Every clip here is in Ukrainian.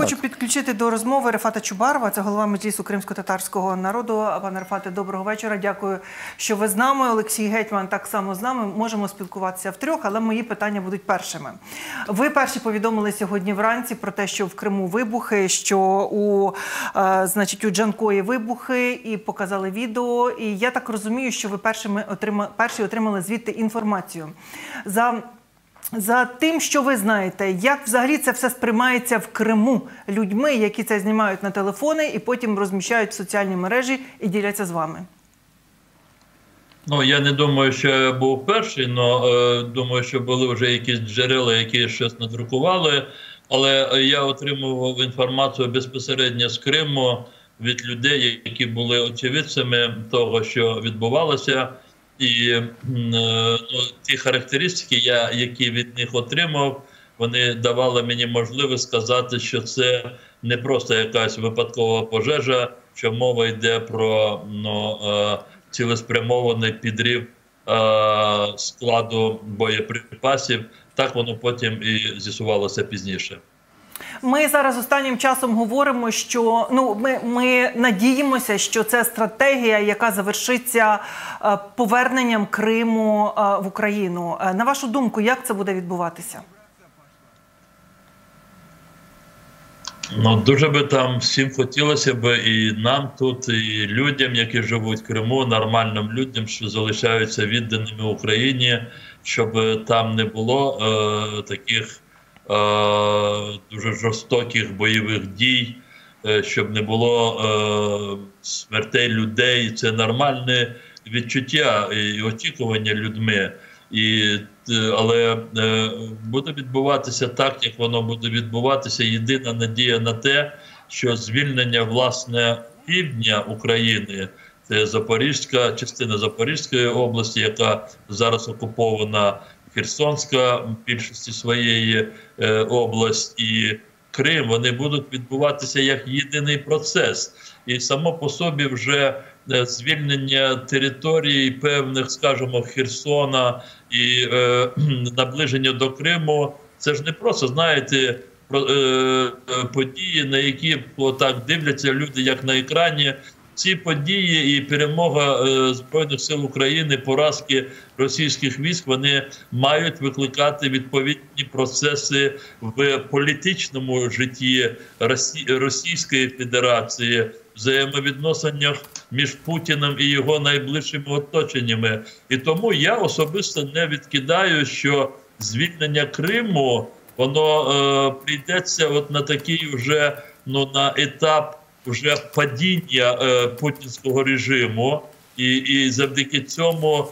хочу підключити до розмови Рефата Чубарова, це голова Меджлісу кримсько-татарського народу. Пане Рефате, доброго вечора. Дякую, що ви з нами. Олексій Гетьман так само з нами. Можемо спілкуватися втрьох, але мої питання будуть першими. Ви перші повідомили сьогодні вранці про те, що в Криму вибухи, що у Джанкої вибухи, і показали відео. І я так розумію, що ви перші отримали звідти інформацію. За тим, що ви знаєте, як взагалі це все сприймається в Криму людьми, які це знімають на телефони і потім розміщають в соціальні мережі і діляться з вами? Ну, я не думаю, що я був перший, але думаю, що були вже якісь джерела, які щось надрукували. Але я отримував інформацію безпосередньо з Криму від людей, які були очевидцями того, що відбувалося. І ті характеристики, які від них отримав, вони давали мені можливість сказати, що це не просто якась випадкова пожежа, що мова йде про цілеспрямований підрив складу боєприпасів. Так воно потім і з'ясувалося пізніше. Ми зараз останнім часом говоримо, що ми надіємося, що це стратегія, яка завершиться поверненням Криму в Україну. На вашу думку, як це буде відбуватися? Дуже би там всім хотілося б, і нам тут, і людям, які живуть в Криму, нормальним людям, що залишаються відданими Україні, щоб там не було таких дуже жорстоких бойових дій, щоб не було смертей людей. Це нормальне відчуття і очікування людьми. Але буде відбуватися так, як воно буде відбуватися. Єдина надія на те, що звільнення, власне, півдня України, це частина Запорізької області, яка зараз окупована, Херсонська в більшості своєї область і Крим, вони будуть відбуватися як єдиний процес. І само по собі вже звільнення території певних, скажімо, Херсона і наближення до Криму, це ж не просто, знаєте, події, на які так дивляться люди, як на екрані. Ці події і перемога Збройних сил України, поразки російських військ, вони мають викликати відповідні процеси в політичному житті Російської Федерації, взаємовідносинах між Путіним і його найближчими оточеннями. І тому я особисто не відкидаю, що звільнення Криму, воно прийдеться на такий вже, на етап вже падіння путінського режиму, і завдяки цьому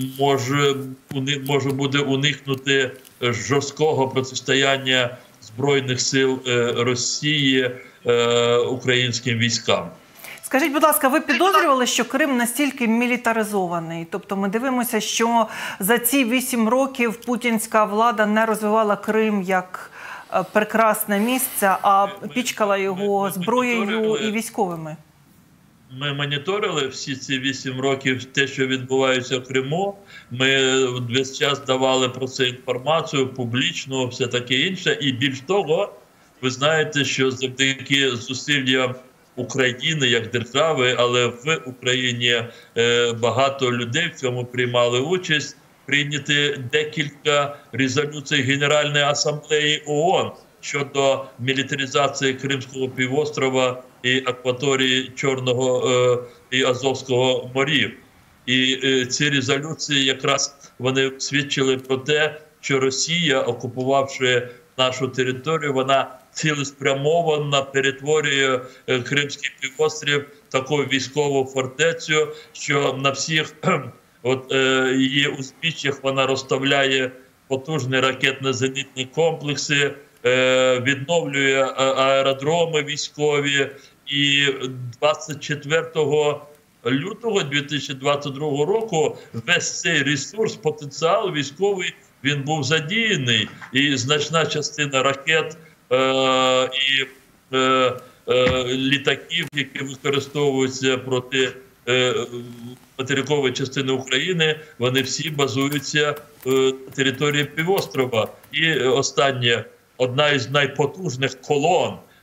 може буде уникнути жорсткого протистояння Збройних сил Росії українським військам. Скажіть, будь ласка, ви підозрювали, що Крим настільки мілітаризований? Тобто ми дивимося, що за ці 8 років путінська влада не розвивала Крим як прекрасне місце, а пічкала його зброєю і військовими. Ми моніторили всі ці 8 років те, що відбувається в Криму. Ми весь час давали про це інформацію, публічно, все таке інше. І більш того, ви знаєте, що завдяки зусиллям України як держави, але в Україні багато людей в цьому приймали участь, прийняти декілька резолюцій Генеральної асамблеї ООН щодо мілітаризації Кримського півострова і акваторії Чорного і Азовського морів. І ці резолюції якраз вони свідчили про те, що Росія, окупувавши нашу територію, вона цілеспрямовано перетворює Кримський півострів в таку військову фортецю, що на всіх її узбіччях вона розставляє потужні ракетно-зенітні комплекси, відновлює аеродроми військові. І 24 лютого 2022 року весь цей ресурс, потенціал військовий, він був задіяний. І значна частина ракет і літаків, які використовуються проти материкової частини України, вони всі базуються на території півострова. І останнє, одна із найпотужних колон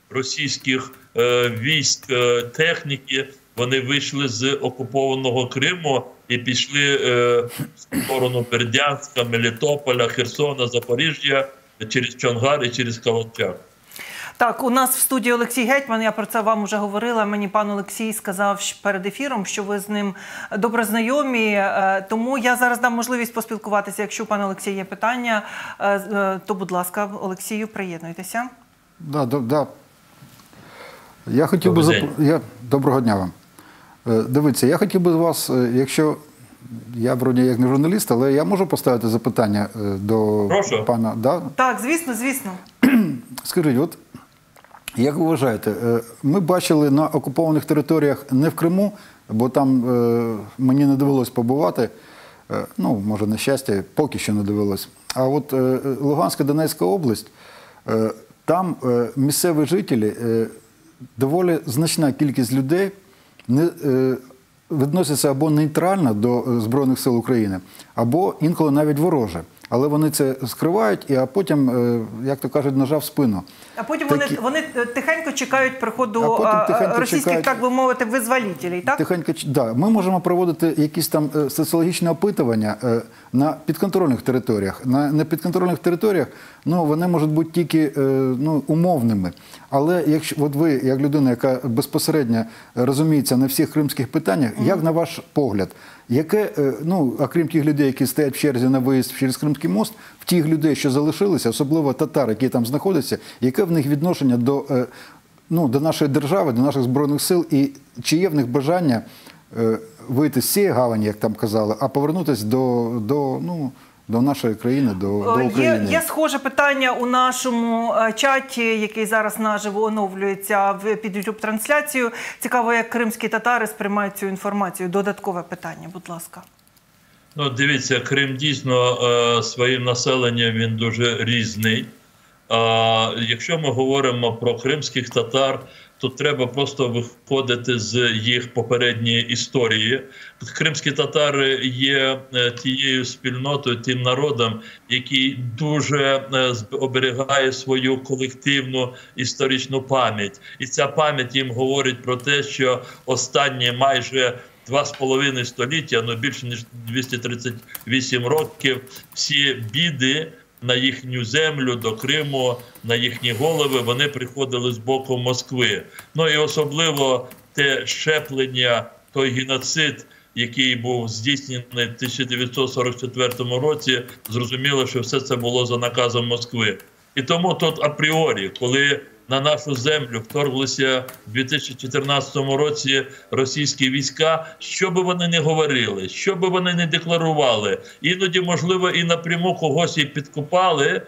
російських військ, техніки, вони вийшли з окупованого Криму і пішли в сторону Бердянська, Мелітополя, Херсона, Запоріжжя, через Чонгар і через Каланчак. Так, у нас в студії Олексій Гетьман, я про це вам вже говорила. Мені пан Олексій сказав перед ефіром, що ви з ним добре знайомі. Тому я зараз дам можливість поспілкуватися. Якщо у пана Олексія є питання, то, будь ласка, Олексію, приєднуйтеся. Да. Я хотів би... Доброго дня вам. Дивіться, я хотів би вас, якщо... Я, вроді, як не журналіст, але я можу поставити запитання до Прошу. пана? Да? Так, звісно. Скажіть, от, як ви вважаєте, ми бачили на окупованих територіях не в Криму, бо там мені не довелось побувати, ну, може, на щастя, поки що не довелось, а от Луганська, Донецька область, там місцеві жителі, доволі значна кількість людей відносяться або нейтрально до Збройних сил України, або інколи навіть вороже. Але вони це скривають, а потім, як то кажуть, ножа в спину. А потім вони тихенько чекають приходу російських, так би мовити, визволителів, так? Тихенько, да. Ми можемо проводити якісь там соціологічні опитування на підконтрольних територіях. На непідконтрольних територіях, ну, вони можуть бути тільки умовними. Але якщо от ви, як людина, яка безпосередньо розуміється на всіх кримських питаннях, як на ваш погляд, яке, ну, окрім тих людей, які стоять в черзі на виїзд через Кримський мост, в тих людей, що залишилися, особливо татар, які там знаходяться, яке в них відношення до нашої держави, до наших Збройних сил, і чи є в них бажання вийти з цієї гавані, як там казали, а повернутися до нашої країни, до України? Є схоже питання у нашому чаті, який зараз наживо оновлюється під YouTube-трансляцію. Цікаво, як кримські татари сприймають цю інформацію. Додаткове питання, будь ласка. Ну, дивіться, Крим дійсно своїм населенням він дуже різний. Якщо ми говоримо про кримських татар, то треба просто виходити з їх попередньої історії. Кримські татари є тією спільнотою, тим народом, який дуже оберігає свою колективну історичну пам'ять. І ця пам'ять їм говорить про те, що останні майже 2,5 століття, ну більше ніж 238 років, всі біди на їхню землю, до Криму, на їхні голови, вони приходили з боку Москви. Ну і особливо те щеплення, той геноцид, який був здійснений в 1944 році, зрозуміло, що все це було за наказом Москви. І тому тут апріорі, коли на нашу землю вторглися в 2014 році російські війська, що би вони не говорили, що би вони не декларували, іноді, можливо, і напряму когось і підкупали,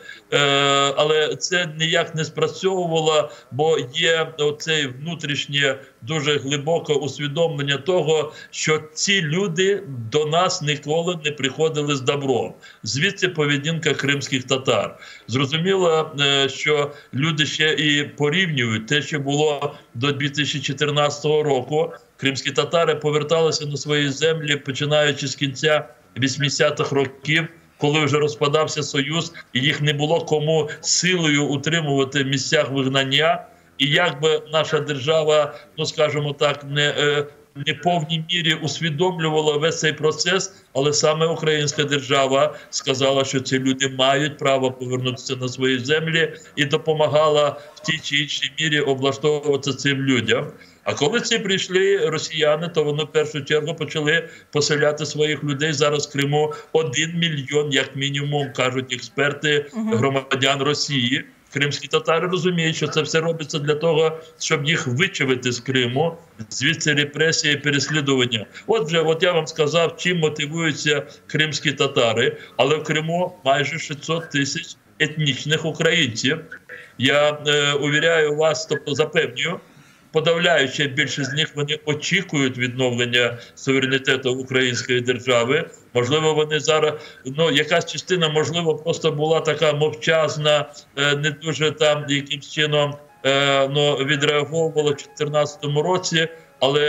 але це ніяк не спрацьовувало, бо є оце внутрішнє дуже глибоке усвідомлення того, що ці люди до нас ніколи не приходили з добром. Звідси поведінка кримських татар. Зрозуміло, що люди ще і порівнюють те, що було до 2014 року. Кримські татари поверталися на свої землі, починаючи з кінця 80-х років, коли вже розпадався Союз, і їх не було кому силою утримувати в місцях вигнання. І якби наша держава, ну скажімо так, не в повній мірі усвідомлювала весь цей процес, але саме українська держава сказала, що ці люди мають право повернутися на свої землі і допомагала в тій чи іншій мірі облаштовуватися цим людям. А коли ці прийшли росіяни, то вони в першу чергу почали поселяти своїх людей. Зараз в Криму 1 мільйон, як мінімум, кажуть експерти, громадян Росії. Кримські татари розуміють, що це все робиться для того, щоб їх вичавити з Криму, звідси репресії, переслідування. От я вам сказав, чим мотивуються кримські татари, але в Криму майже 600 тисяч етнічних українців. Я увіряю вас, тобто запевнюю, подавляюча більшість з них, вони очікують відновлення суверенітету української держави. Можливо, вони зараз, якась частина, можливо, просто була така мовчазна, не дуже там якимсь чином відреаговувала в 2014 році, але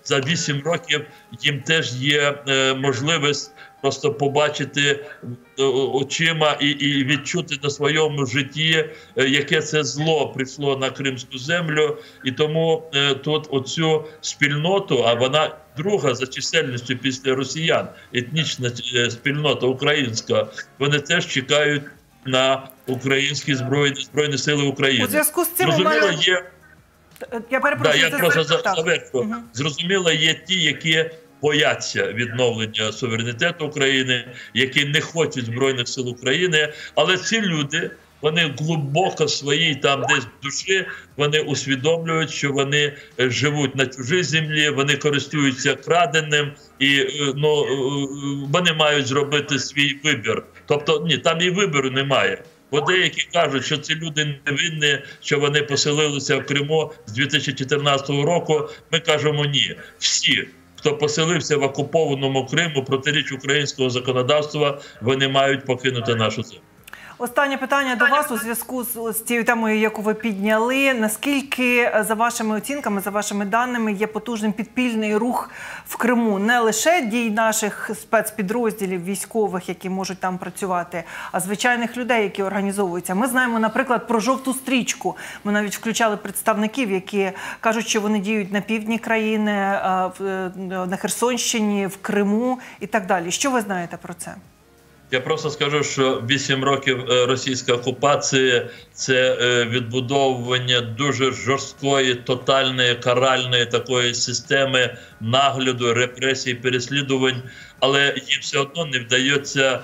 за 8 років їм теж є можливість просто побачити очима і відчути на своєму житті, яке це зло прийшло на кримську землю. І тому тут оцю спільноту, а вона друга за чисельністю після росіян, етнічна спільнота українська, вони теж чекають на українські збройні сили України. У зв'язку з цим Зрозуміло, є... Я перепрошую, я просто завершу. Зрозуміло, є ті, які бояться відновлення суверенітету України, які не хочуть Збройних сил України, але ці люди, вони глибоко в своїй там десь душі, вони усвідомлюють, що вони живуть на чужій землі, вони користуються краденим, і вони мають зробити свій вибір. Тобто, ні, там і вибору немає. Бо деякі кажуть, що ці люди невинні, що вони поселилися в Криму з 2014 року. Ми кажемо ні. Всі, хто поселився в окупованому Криму, протиріч українського законодавства, вони мають покинути нашу землю. Останнє питання до вас у зв'язку з тією темою, яку ви підняли. Наскільки, за вашими оцінками, за вашими даними, є потужним підпільний рух в Криму? Не лише дій наших спецпідрозділів, військових, які можуть там працювати, а звичайних людей, які організовуються. Ми знаємо, наприклад, про «Жовту стрічку». Ми навіть включали представників, які кажуть, що вони діють на півдні країни, на Херсонщині, в Криму і так далі. Що ви знаєте про це? Я просто скажу, що 8 років російської окупації – це відбудовування дуже жорсткої, тотальної, каральної такої системи нагляду, репресій, переслідувань, але їм все одно не вдається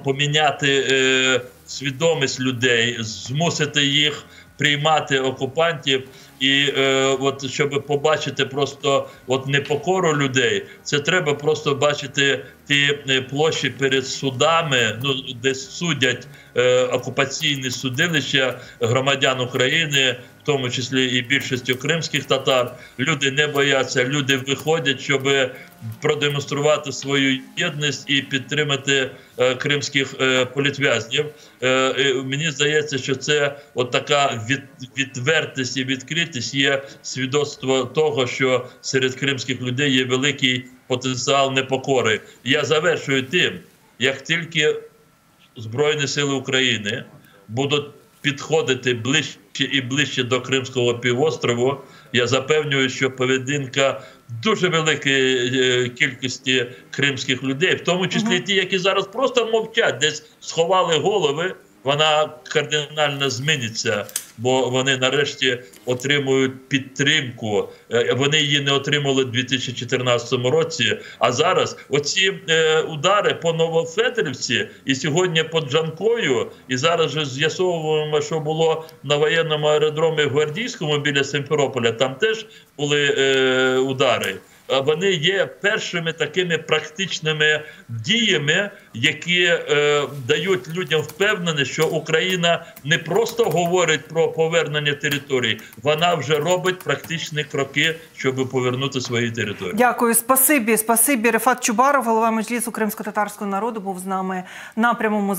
поміняти свідомість людей, змусити їх приймати окупантів. І щоб побачити просто непокору людей, це треба просто бачити ті площі перед судами, де судять окупаційні судилища громадян України, в тому числі і більшістю кримських татар. Люди не бояться, люди виходять, щоб продемонструвати свою єдність і підтримати кримських політв'язнів. Мені здається, що це така відвертість і відкритість є свідоцтво того, що серед кримських людей є великий потенціал непокори. Я завершую тим, як тільки Збройні сили України будуть підходити ближче і ближче до Кримського півострову, я запевнюю, що поведінка дуже великої кількості кримських людей, в тому числі ті, які зараз просто мовчать, десь сховали голови, вона кардинально зміниться, бо вони нарешті отримують підтримку. Вони її не отримали у 2014 році, а зараз оці удари по Новофедорівці і сьогодні по Джанкою, і зараз же з'ясовуємо, що було на воєнному аеродромі Гвардійському біля Симферополя, там теж були удари. Вони є першими такими практичними діями, які дають людям впевненість, що Україна не просто говорить про повернення територій, вона вже робить практичні кроки, щоб повернути свої території. Дякую. Спасибі. Рефат Чубаров, голова Меджлісу кримсько-татарського народу, був з нами на прямому